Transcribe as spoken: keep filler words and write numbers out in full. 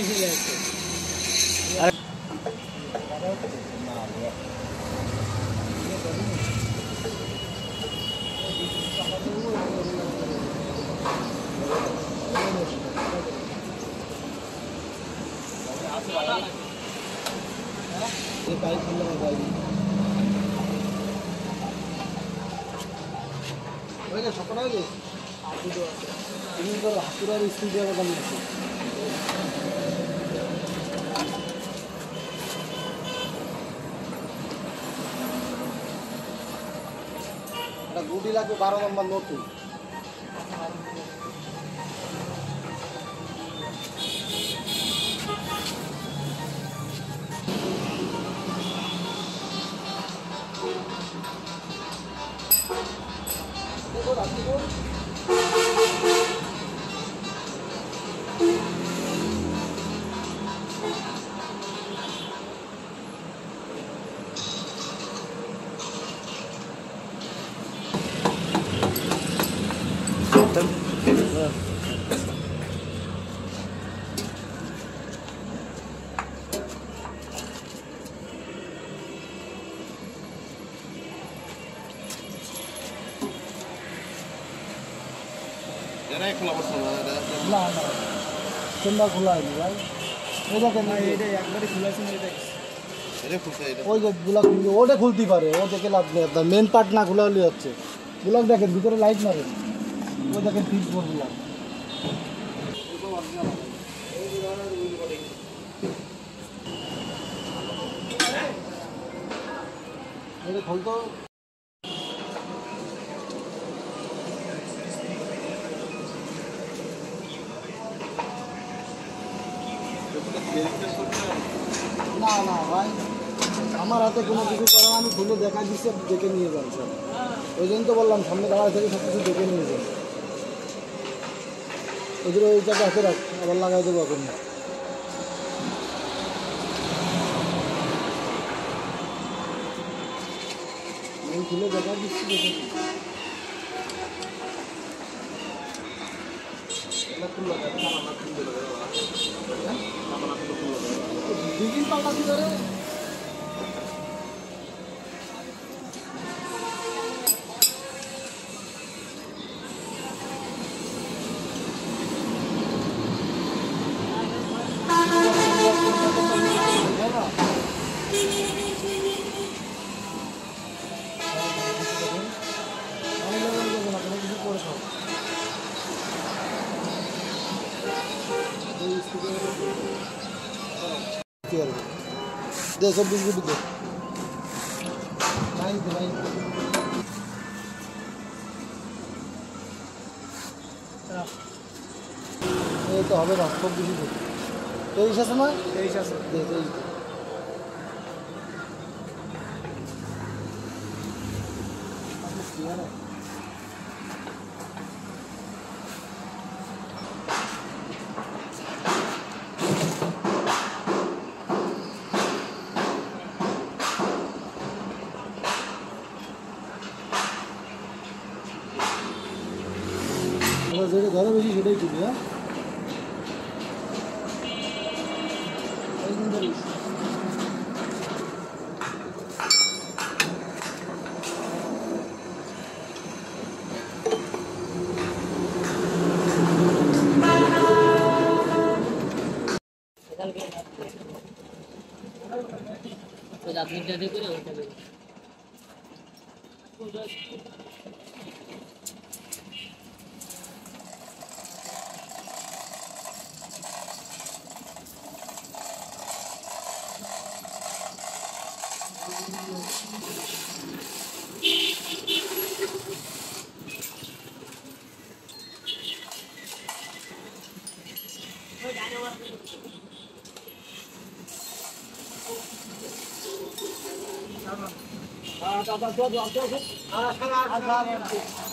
এসে যাচ্ছে সকালে হাতুরার স্কুল যাওয়ার দাম আছে একটা গুটি লাগবে বারো নম্বর নতুন চেম্বার খোলা হয়নি ভাই ওই দেখেন একবারে খোলা আছে ওই যে ব্লক ওটা খুলতে পারে ও দেখে লাভ নেই আপনার মেন পার্ট না খোলা হলে হচ্ছে ব্লক দেখেন ভিতরে লাইট মারেন ওই দেখেন ফিট বোর্ড ব্লক এটা খুলতো না না ভাই আমার হাতে কোনো কিছু করা আমি খুলে দেখা দিচ্ছি দেখে নিয়ে যান স্যার ওই জন্য তো বললাম সামনে দাঁড়া থেকে সব কিছু দেখে নিয়ে যান ওদের ওই জায়গায় হাতে রাখ আবার লাগাই দেবো এখন আমি খুলে দেখা দিচ্ছি দেখে দুদিন পাল্টা দিল রে दे सब बिस्कुट दे नहीं दे नहीं ये तो हमें ना सब बिस्कुट दे तेईस है ना तेईस है दे तेईस যেটা ঘরে বেশি সেটাই কিনি হ্যাঁ আপনি যাতে করে ওটা हाँ,